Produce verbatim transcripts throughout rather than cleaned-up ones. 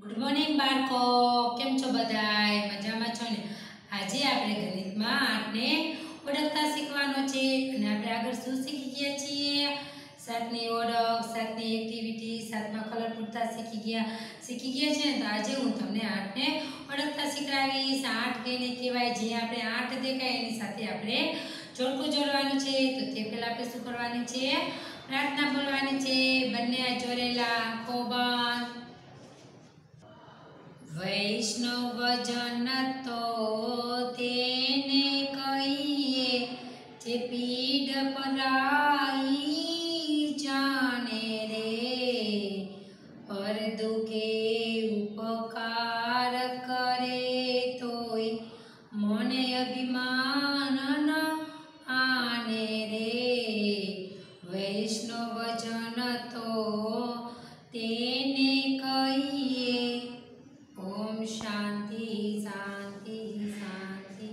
Good morning बाळको, केम छो बधाय? मजामां छो ने? આજે આપણે ગણિતમાં આઠને ઓળખતા શીખવાનો છે અને આપણે આગળ શું શીખી ગયા છીએ? સાતની ઓળખ, સાતની એક્ટિવિટી, સાતમાં કલર પૂરતા શીખી ગયા શીખી ગયા છે ને. તો આજે હું તમને આઠને ઓળખતા શીખડાવીશ. આઠ કેને કહેવાય? જે આપણે આઠ દેખાય એની સાથે આપણે જોડકું જોડવાનું છે. તો તે પહેલા આપણે શું કરવાની છે? પ્રાર્થના બોલવાની છે. બંને જોડેલા આંખો બંધ. वैष्णव जन तो तेने कहिए जे पीड़ पराई जाने रे, पर दुखे उपकार करे तोय मने अभिमान न आने रे। वैष्णव जन तो तेने कहिए। ओम शांति शांति शांति।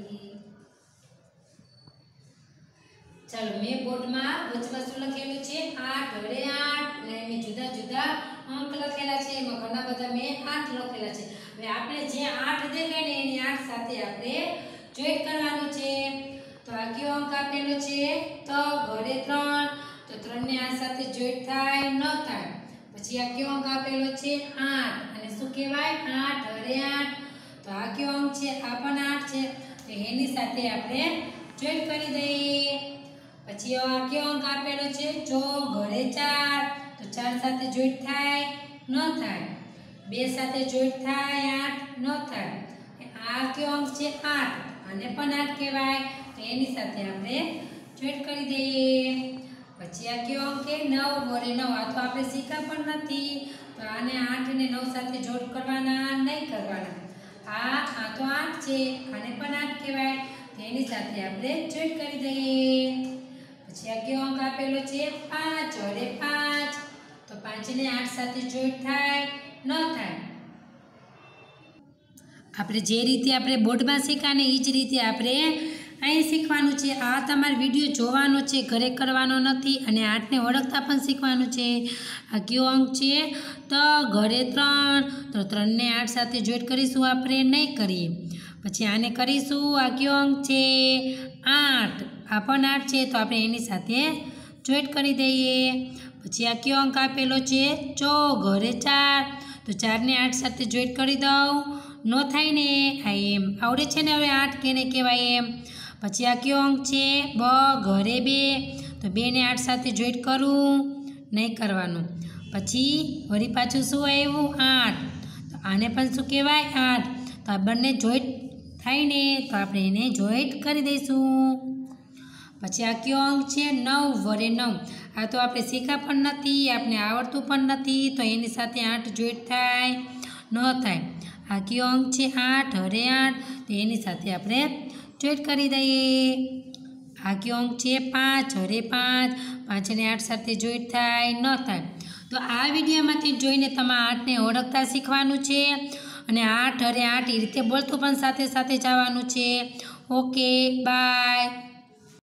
चलो मैं बोर्ड में वचમાં શું લખેલું છે? આઠ વડે આઠ ને મેં જુદા જુદા અંક લખેલા છે. એમાં ઘણા બધા મેં આઠ લખેલા છે. હવે આપણે જે આઠ દેખાય ને એની આઠ સાથે આપણે જોઈન્ટ કરવાનું છે. તો આ કયો અંક આપેલો છે? તો ઘરે ત્રણ, તો ત્રણ ને આ સાથે જોઈન્ટ થાય ન થાય. પછી આ કયો અંક આપેલો છે? આઠ, અને શું કહેવાય? આઠ વડે આઠ. તો આ કયો અંક છે? આ પણ આઠ છે. તો એની સાથે આપણે જોઈન્ટ કરી દઈએ. પછી આ કયો અંક આપેલો છે? જો ઘરે ચાર, તો ચાર સાથે જોઈન્ટ થાય ન થાય. બે સાથે જોઈન્ટ થાય આઠ ન થાય. આ કયો અંક છે? આઠ, અને પણ આઠ કહેવાય. તો એની સાથે આપણે જોઈન્ટ કરી દઈએ. પછી આ કયો અંક છે? નવ વડે નવ. આ તો આપણે શીખ્યા પણ નથી. તો આને આઠ ને નવ સાથે જોડ કરવાના નહીં કરવાના. આ આ તો આઠ છે, આને પણ આઠ કહેવાય. તેની સાથે આપણે જોઈન્ટ કરી દઈએ. પછી આ કયો અંક આપેલો છે? પાંચ વડે પાંચ. તો પાંચ ને આઠ સાથે જોઈન્ટ થાય ન થાય. આપણે જે રીતે આપણે બોર્ડમાં શીખ્યા ને એ જ રીતે આપણે અહીં શીખવાનું છે. આ તમારે વિડીયો જોવાનો છે, ઘરે કરવાનો નથી. અને આઠને ઓળખતા પણ શીખવાનું છે. આ કયો અંક છે? તો ઘરે ત્રણ, તો ત્રણને આઠ સાથે જોઈન્ટ કરીશું આપણે નહીં કરીએ. પછી આને કરીશું. આ કયો અંક છે? આઠ, આ પણ આઠ છે. તો આપણે એની સાથે જોઈન્ટ કરી દઈએ. પછી આ કયો અંક આપેલો છે? ચો ઘરે ચાર, તો ચારને આઠ સાથે જોઈન્ટ કરી દઉં ન થાય ને. આ એમ આવડે છે ને હવે આઠ કેને કહેવાય એમ. પછી આ કયો અંક છે? બ ઘરે બે, તો બે ને આઠ સાથે જોઈન્ટ કરું નહીં કરવાનું. પછી વળી પાછું શું આવ્યું? આઠ. તો આને પણ શું કહેવાય? આઠ. તો આ બંને જોઈન્ટ થાય ને, તો આપણે એને જોઈન્ટ કરી દઈશું. પછી આ કયો અંક છે? નવ વડે નવ. આ તો આપણે શીખ્યા પણ નથી, આપણે આવડતું પણ નથી. તો એની સાથે આઠ જોઈન્ટ થાય ન થાય. આ કયો અંક છે? આઠ વડે આઠ. તો એની સાથે આપણે જોઈન્ટ કરી દઈએ. આ કયો અંક છે? પાંચ વડે પાંચ. પાંચ ને આઠ સાથે જોઈન્ટ થાય ન થાય. તો આ વિડીયોમાંથી જોઈને તમારે આઠને ઓળખતા શીખવાનું છે. અને આઠ વડે આઠ એ રીતે બોલતું પણ સાથે સાથે જવાનું છે. Okay, by.